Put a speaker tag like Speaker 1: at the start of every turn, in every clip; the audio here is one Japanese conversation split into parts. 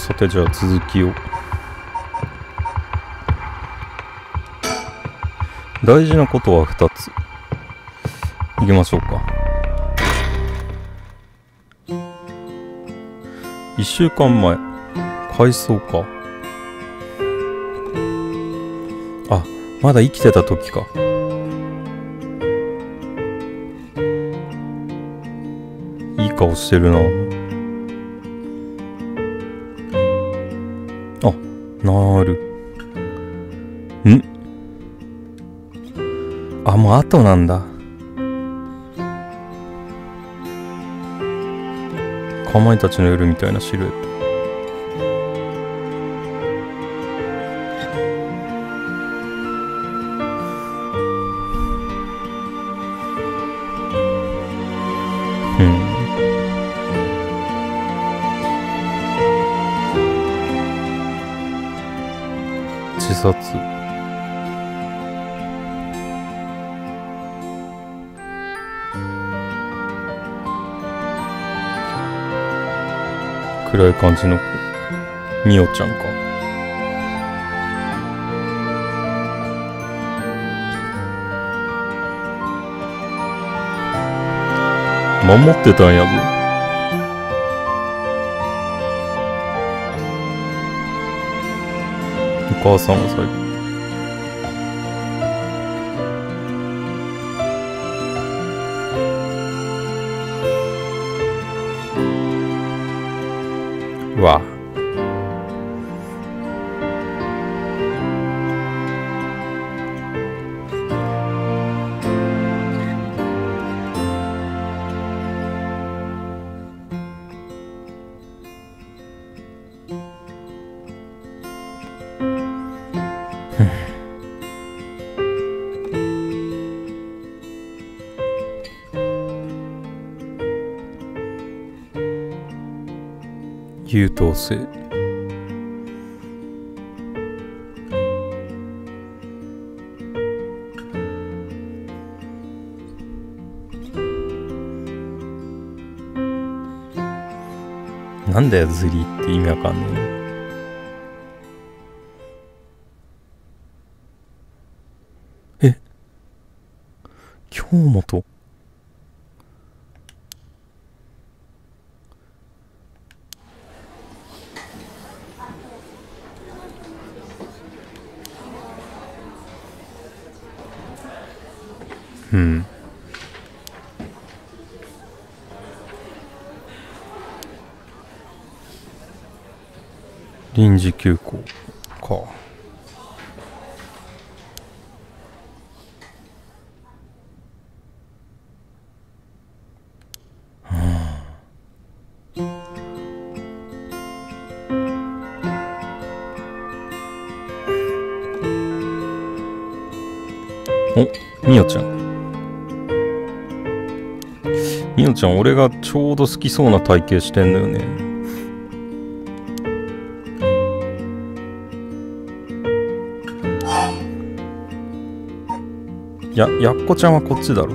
Speaker 1: さてじゃあ続きを。大事なことは2つ。いきましょうか。1週間前、改装か。あ、まだ生きてた時か。いい顔してるな。あ、なる。あ、もう後なんだ。かまいたちの夜みたいなシルエット。自殺。暗い感じの子、みおちゃんか。守ってたんやぞ。お母さんは最後。わあ。優等生。なんだよズリって意味わかんねえ。え、京本。臨時休校か。お、みおちゃん。みおちゃん、俺がちょうど好きそうな体型してんのよね。やっこちゃんはこっちだろ。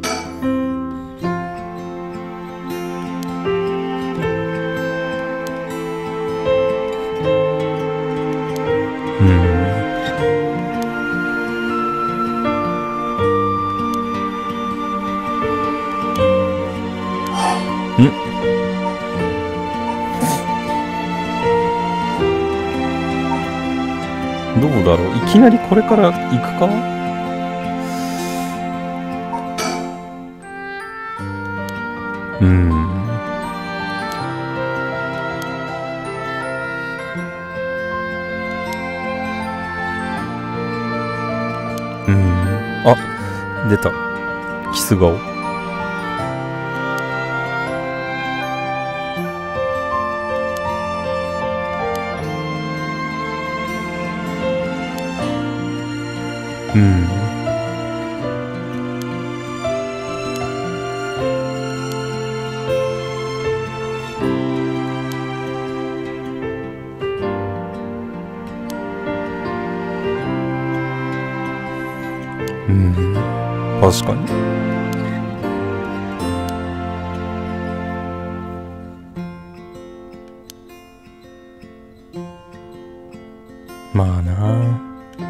Speaker 1: どうだろう。いきなりこれから行くか。あ、出た。キス顔。確かに。 まあな。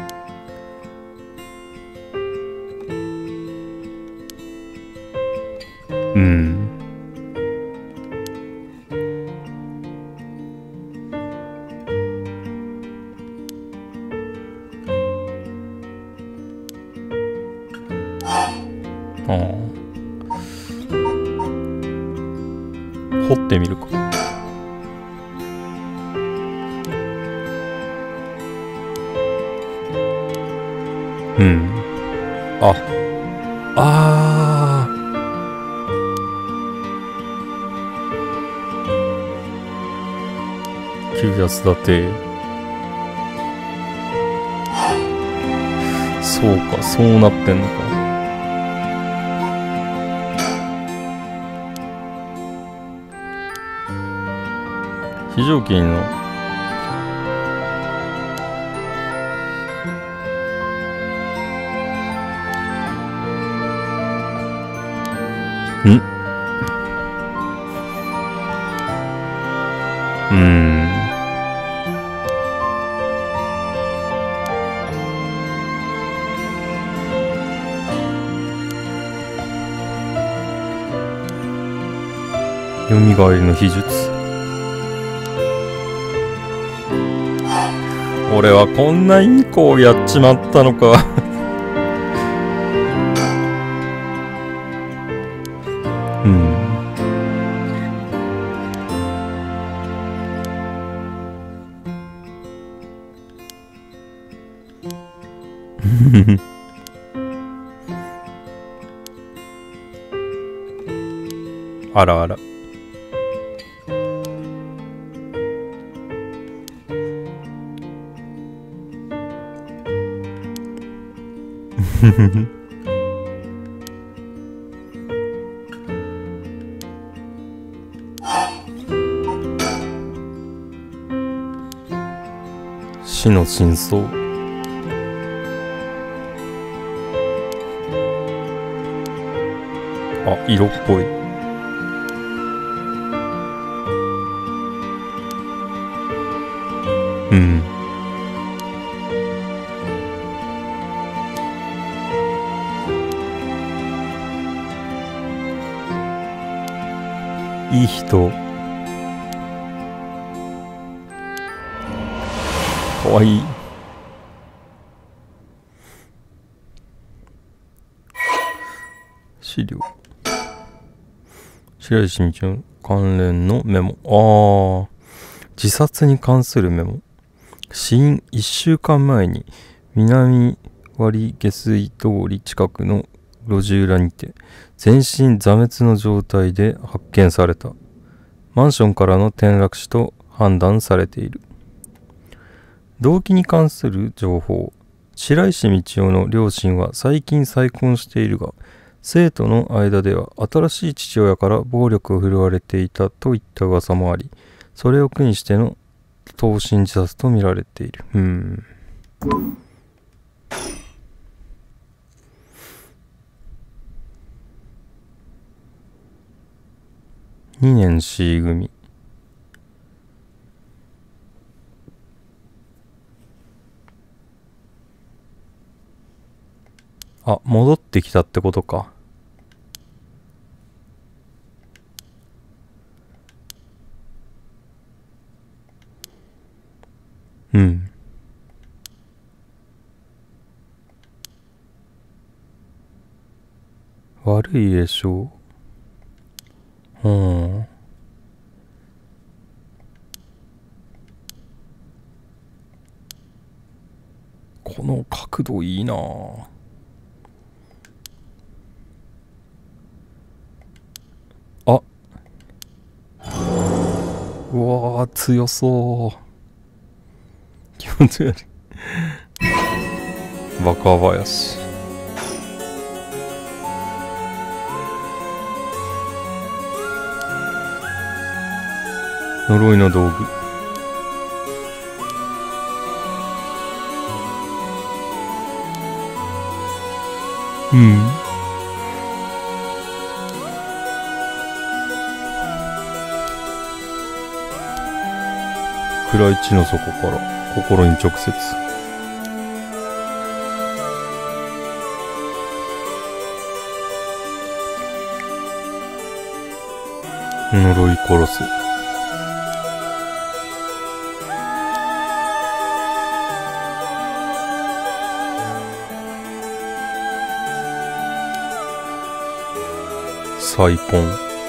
Speaker 1: うん。ああ。掘ってみるか。うん。あ。あー。急安だて。そうか、そうなってんのか。非常勤のよみがえりの秘術。俺はこんなインコをやっちまったのか。うん。あらあら。死の真相。あ、色っぽい。うん。いい人。かわいい。資料。白石道夫関連のメモ。自殺に関するメモ。死因1週間前に南割下水通り近くの路地裏にて全身挫滅の状態で発見された。マンションからの転落死と判断されている。動機に関する情報。白石道夫の両親は最近再婚しているが、生徒の間では新しい父親から暴力を振るわれていたといった噂もあり、それを苦にしての投身自殺と見られている。2年 C 組。あ、戻ってきたってことか。うん。悪いでしょう。この角度いいなぁ。あ。うわー、強そう。気持ち悪い。若林。呪いの道具。うん。暗い地の底から心に直接。呪い殺す。再婚。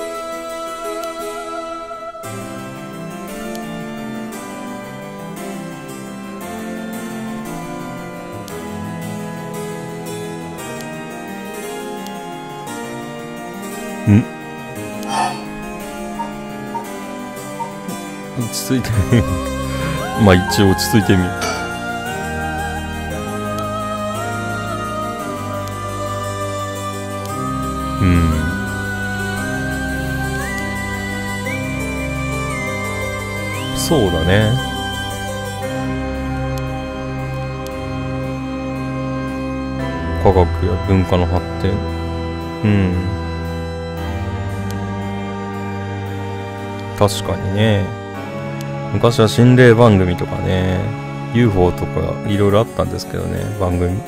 Speaker 1: 落ち着いてまあ一応落ち着いてみる。そうだね。科学や文化の発展。確かにね。昔は心霊番組とかね、UFO とかいろいろあったんですけどね、番組。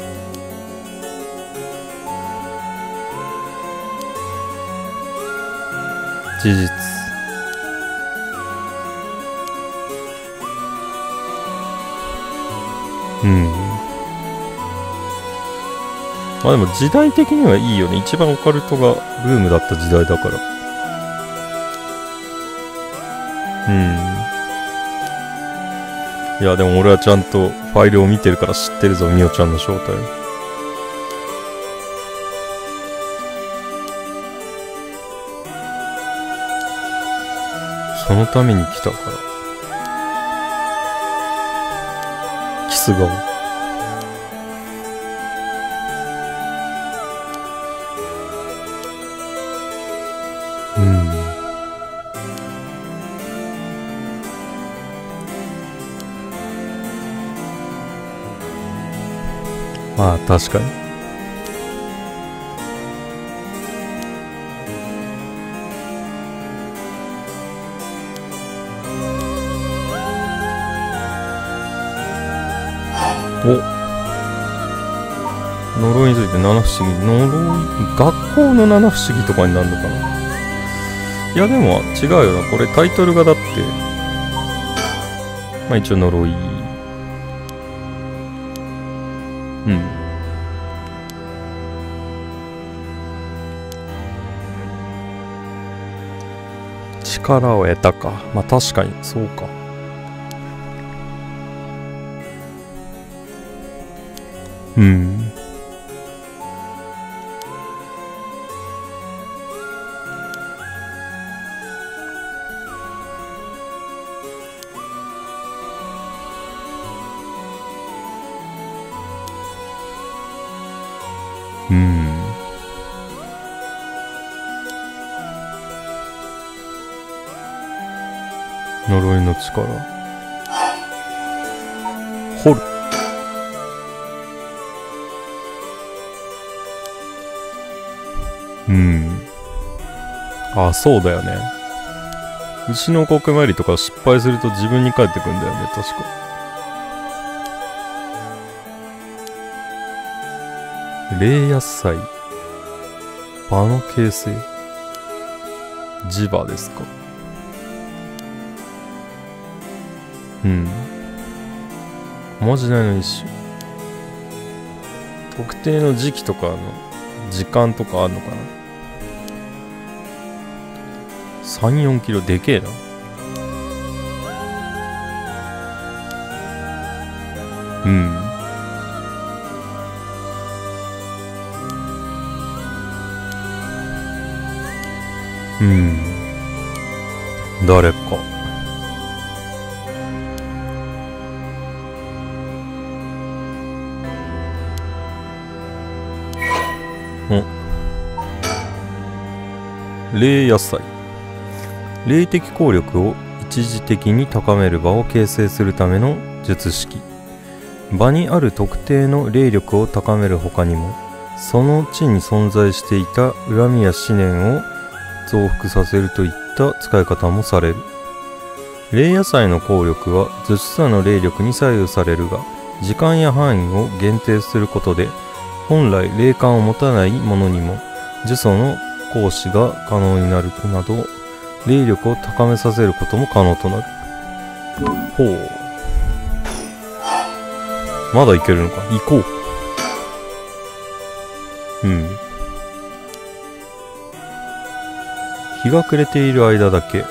Speaker 1: 事実。まあでも時代的にはいいよね。一番オカルトがブームだった時代だから。いやでも俺はちゃんとファイルを見てるから知ってるぞ、みおちゃんの正体。そのために来たから。キス顔。まあ確かに。呪いについて七不思議。学校の七不思議とかになるのかな。いやでも違うよな。これタイトルがだって、まあ一応呪い。力を得たか。まあ確かにそうか。呪いの力。掘る。あ、そうだよね。牛の国参りとか失敗すると自分に返ってくんだよね、確か。霊野菜。場の形成。磁場ですか。おまじないの一種。特定の時期とかの時間とかあるのかな。3、4キロでけえな。誰か。霊野菜。霊的効力を一時的に高める場を形成するための術式。場にある特定の霊力を高める他にも、その地に存在していた恨みや思念を増幅させるといった使い方もされる。 霊野菜の効力は術者の霊力に左右されるが、時間や範囲を限定することで、本来霊感を持たない者にも呪詛の行使が可能になるなど、霊力を高めさせることも可能となる。ほう。まだいけるのか。行こう。日が暮れている間だけ。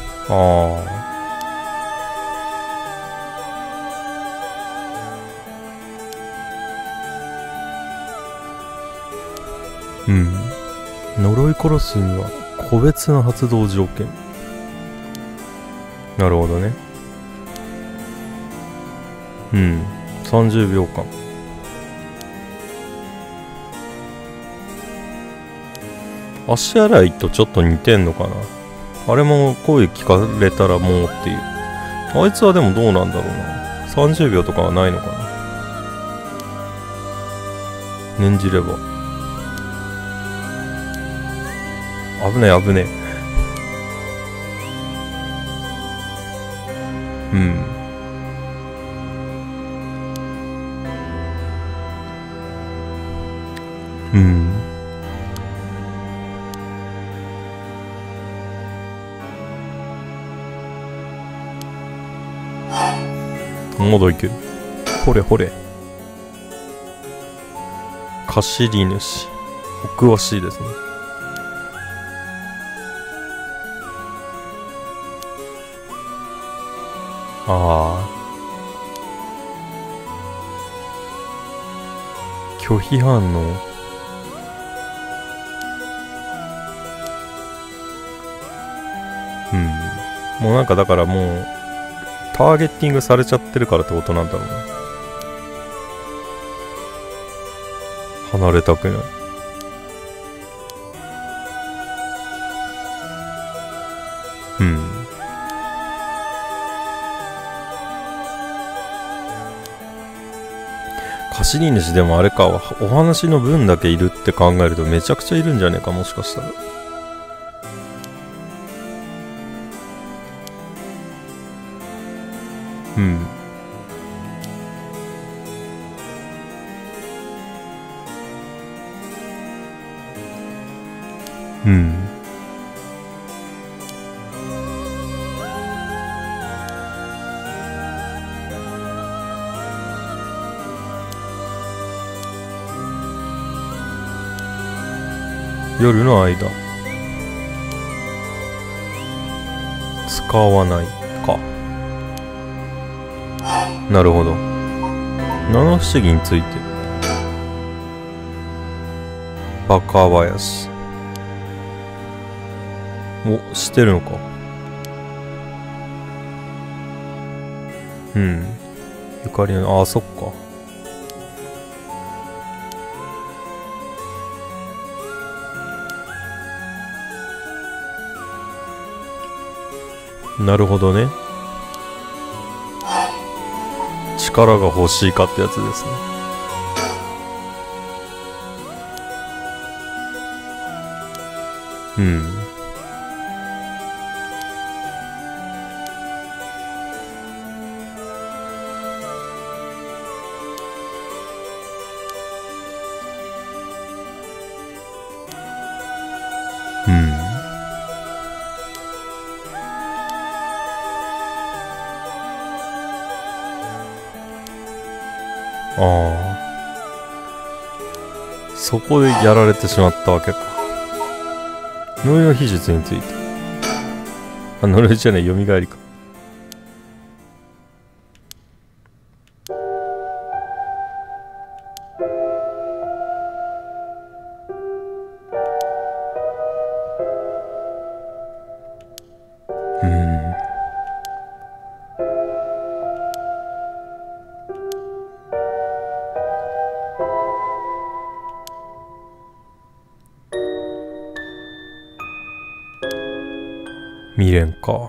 Speaker 1: 呪い殺すには個別な発動条件。なるほどね。30秒間。足洗いとちょっと似てんのかな。あれも声聞かれたらもうっていう。あいつはでもどうなんだろうな。30秒とかはないのかな。念じれば。危ねえ危ねえ。まだいける。ほれほれ。貸しり主。お詳しいですね。拒否反応。もうなんかだからもうターゲッティングされちゃってるからってことなんだろうな。離れたくない。貸し主でもあれか、お話の分だけいるって考えるとめちゃくちゃいるんじゃねえか、もしかしたら。夜の間使わないか。なるほど。七不思議について。バカ林。お、知ってるのか。ゆかりの、そっか。なるほどね。力が欲しいかってやつですね。そこでやられてしまったわけか。呪いの秘術について。呪いじゃない、蘇りか。未練か。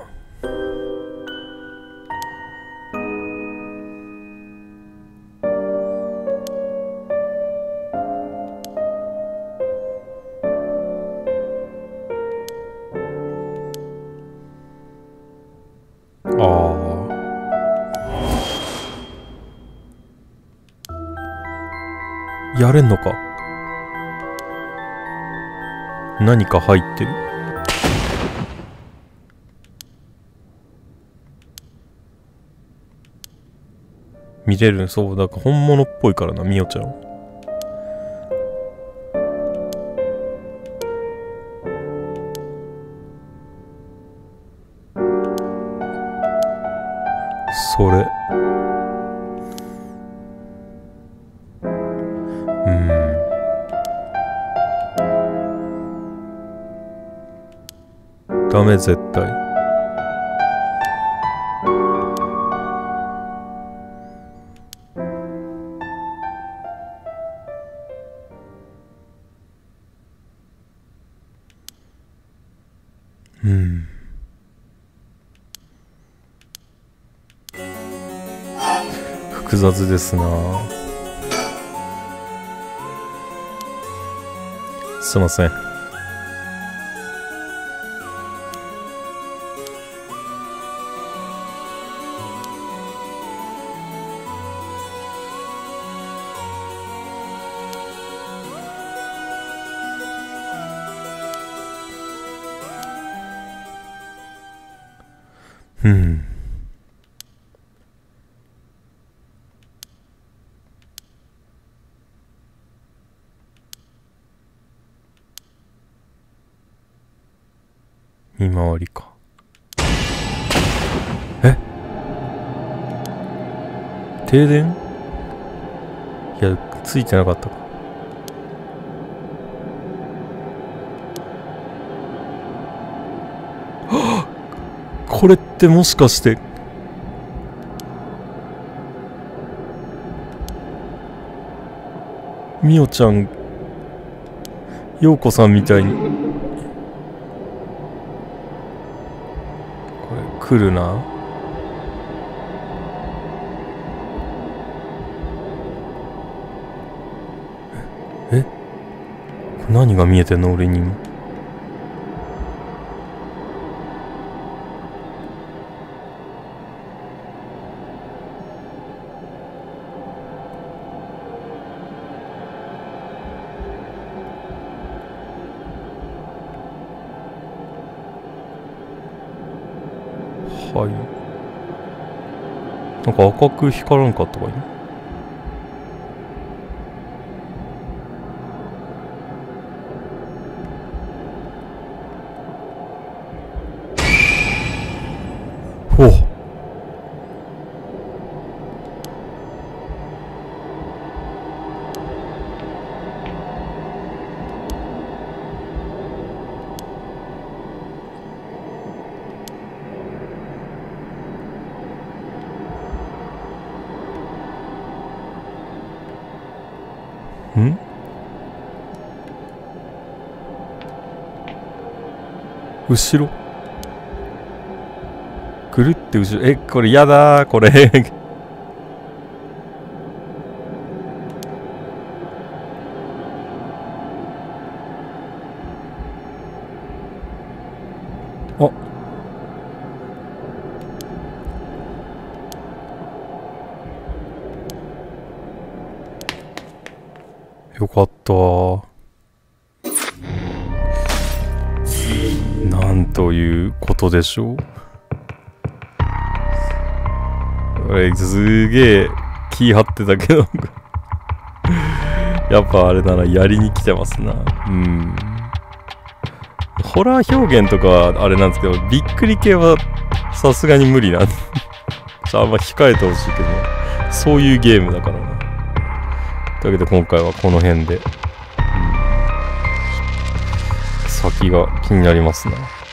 Speaker 1: ああ。やれんのか。何か入ってる。見れる。そう、だから本物っぽいからな、みおちゃん。それ。ダメ、絶対。複雑ですな。すいません。見回りか。え？停電？いや、ついてなかったか。はっ！これってもしかして、みおちゃん、ようこさんみたいに。これ来るな。え？何が見えてんの俺にも。はい。なんか赤く光らんかったかいな。ほう。ん？後ろ？ぐるって後ろ。これやだー、これ。あ、よかったー。なんということでしょう。すげえ気張ってたけどやっぱあれだな、やりに来てますな。ホラー表現とかはあれなんですけど、びっくり系はさすがに無理なんであんま控えてほしいけど、そういうゲームだからな。というわけで今回はこの辺で、先が気になりますな。